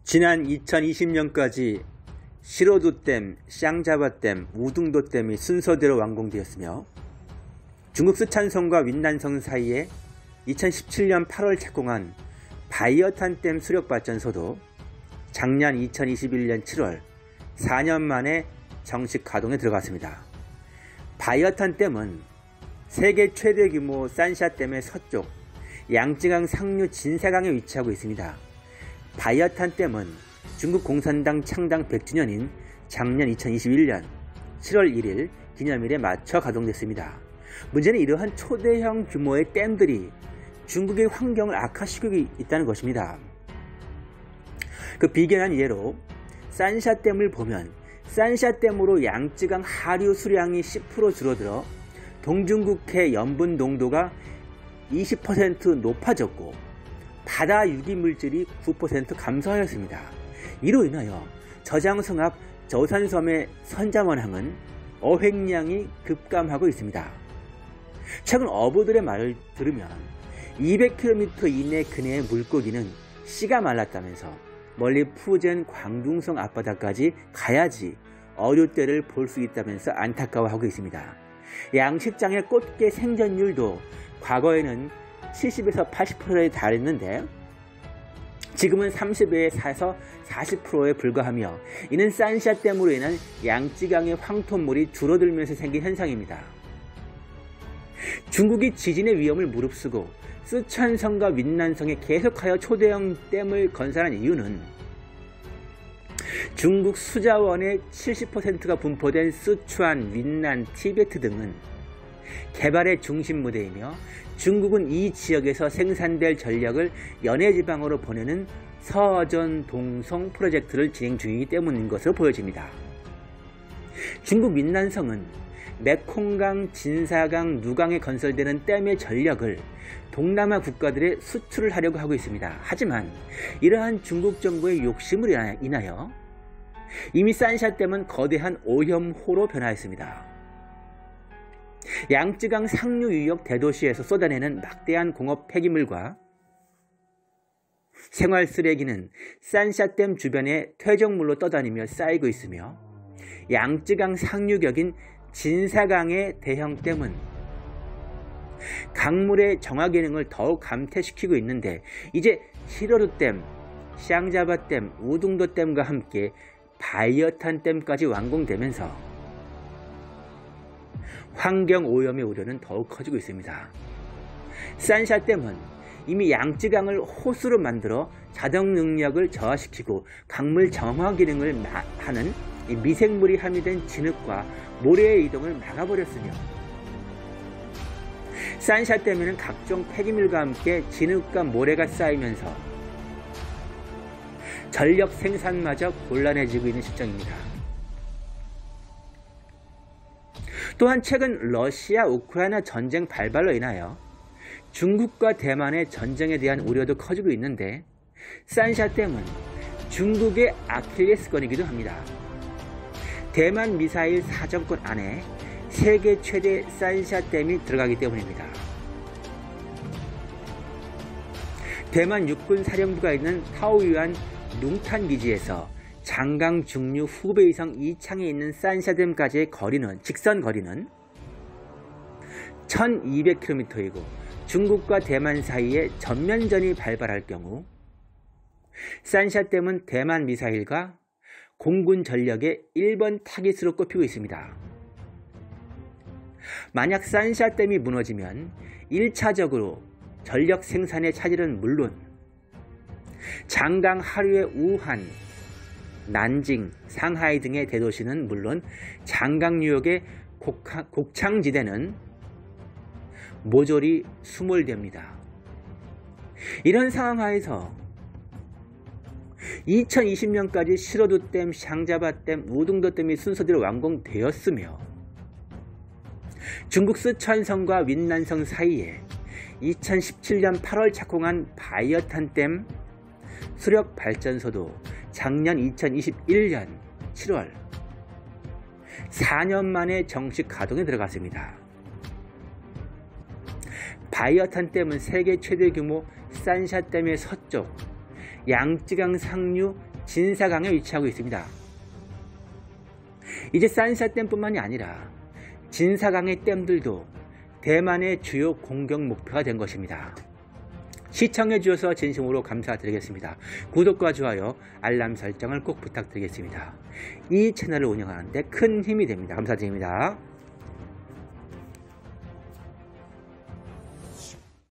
지난 2020년까지 시로두댐, 샹자바댐, 우둥도댐이 순서대로 완공되었으며 중국 쓰촨성과 윈난성 사이에 2017년 8월 착공한 바이어탄댐 수력발전소도 작년 2021년 7월 4년 만에 정식 가동에 들어갔습니다. 바이어탄댐은 세계 최대 규모 산샤댐의 서쪽 양쯔강 상류 진사강에 위치하고 있습니다. 바이어탄댐은 중국 공산당 창당 100주년인 작년 2021년 7월 1일 기념일에 맞춰 가동됐습니다. 문제는 이러한 초대형 규모의 댐들이 중국의 환경을 악화시키고 있다는 것입니다. 그 비견한 예로 산샤댐을 보면 산샤댐으로 양쯔강 하류 수량이 10% 줄어들어 동중국해 염분 농도가 20% 높아졌고 바다 유기물질이 9% 감소하였습니다. 이로 인하여 저장성 앞 저산섬의 선자원항은 어획량이 급감하고 있습니다. 최근 어부들의 말을 들으면 200km 이내 근해의 물고기는 씨가 말랐다면서 멀리 푸젠 광둥성 앞바다까지 가야지 어류떼를 볼 수 있다면서 안타까워하고 있습니다. 양식장의 꽃게 생존율도 과거에는 70에서 80%에 달했는데 지금은 30에서 40%에 불과하며 이는 산샤댐으로 인한 양쯔강의 황토물이 줄어들면서 생긴 현상입니다. 중국이 지진의 위험을 무릅쓰고 쓰촨성과 윈난성에 계속하여 초대형 댐을 건설한 이유는 중국 수자원의 70%가 분포된 쓰촨, 윈난, 티베트 등은 개발의 중심 무대이며 중국은 이 지역에서 생산될 전력을 연해지방으로 보내는 서전 동성 프로젝트를 진행 중이기 때문인 것으로 보여집니다. 중국 윈난성은 메콩강, 진사강, 누강에 건설되는 댐의 전력을 동남아 국가들에 수출을 하려고 하고 있습니다. 하지만 이러한 중국 정부의 욕심을 인하여 이미 산샤댐은 거대한 오염호로 변화했습니다. 양쯔강 상류 유역 대도시에서 쏟아내는 막대한 공업 폐기물과 생활 쓰레기는 산샤댐 주변에 퇴적물로 떠다니며 쌓이고 있으며 양쯔강 상류격인 진사강의 대형 댐은 강물의 정화 기능을 더욱 감퇴시키고 있는데 이제 시로두댐, 샹자바댐, 우둥도댐과 함께 바이어탄댐까지 완공되면서 환경오염의 우려는 더욱 커지고 있습니다. 산샤댐은 이미 양쯔강을 호수로 만들어 자동 능력을 저하시키고 강물 정화 기능을 하는 미생물이 함유된 진흙과 모래의 이동을 막아버렸으며 산샤댐에는 각종 폐기물과 함께 진흙과 모래가 쌓이면서 전력 생산마저 곤란해지고 있는 실정입니다. 또한 최근 러시아 우크라이나 전쟁 발발로 인하여 중국과 대만의 전쟁에 대한 우려도 커지고 있는데 산샤댐은 중국의 아킬레스건이기도 합니다. 대만 미사일 사정권 안에 세계 최대 산샤댐이 들어가기 때문입니다. 대만 육군 사령부가 있는 타오유안 룽탄 기지에서 장강 중류 후베이성 이창에 있는 산샤댐까지의 거리는 직선 거리는 1200km이고 중국과 대만 사이에 전면전이 발발할 경우 산샤댐은 대만 미사일과 공군 전력의 1번 타깃으로 꼽히고 있습니다. 만약 산샤댐이 무너지면 1차적으로 전력 생산의 차질은 물론 장강 하류의 우한, 난징, 상하이 등의 대도시는 물론 장강 유역의 곡창지대는 모조리 수몰됩니다. 이런 상황 하에서 2020년까지 시로두댐, 샹자바댐, 우둥도댐이 순서대로 완공되었으며 중국 쓰촨성과 윈난성 사이에 2017년 8월 착공한 바이어탄댐 수력발전소도 작년 2021년 7월 4년 만에 정식 가동에 들어갔습니다. 바이어탄댐은 세계 최대 규모 산샤댐의 서쪽 양쯔강 상류 진사강에 위치하고 있습니다. 이제 산샤댐뿐만이 아니라 진사강의 댐들도 대만의 주요 공격 목표가 된 것입니다. 시청해 주셔서 진심으로 감사드리겠습니다. 구독과 좋아요, 알람 설정을 꼭 부탁드리겠습니다. 이 채널을 운영하는 데 큰 힘이 됩니다. 감사드립니다.